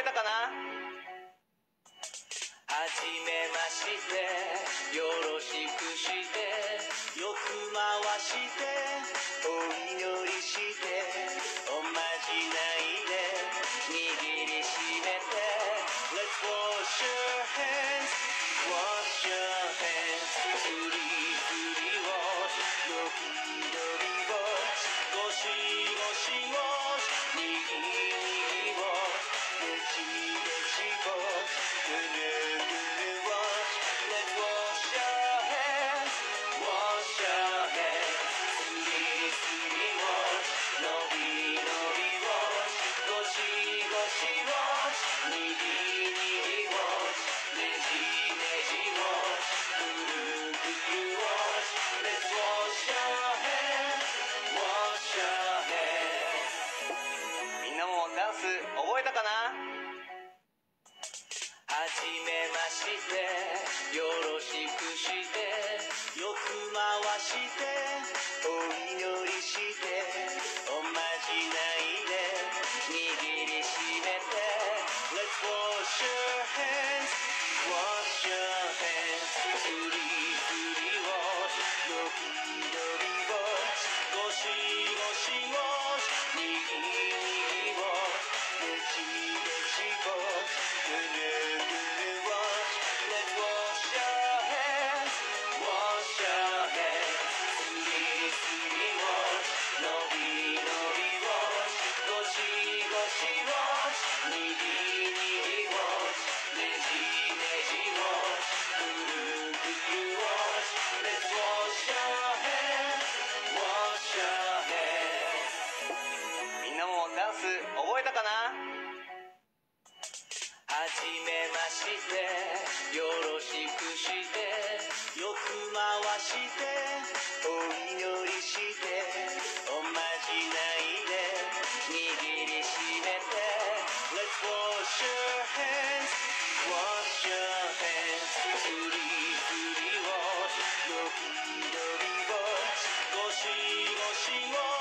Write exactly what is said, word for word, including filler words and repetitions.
たかな。はじめまして、よろしくして、よく回してお祈りして、おまじないで握りしめて Let's wash your hands, wash your hands フリーフリーウォッシュ、のびのびウォッシュ、ゴシゴシウォッシュ、にぎにぎウォッシュ、ねじねじウォッシュ、ぐるダンス覚えたかな。はじめまして、よろしくして、よく回してお祈りして、おまじないで握りしめて Let's wash your hands, wash your hands フリーフリーウォッシュ、のびのびウォッシュ、ゴシゴシウォッシュ、にぎにぎウォッシュ、ダンス覚えたかな。はじめまして、よろしくして、よく回してお祈りして、おまじないで握りしめて Let's wash your hands, wash your hands フリーフリーウォッシュ、のびのびウォッシュ、ゴシゴシウォッシュ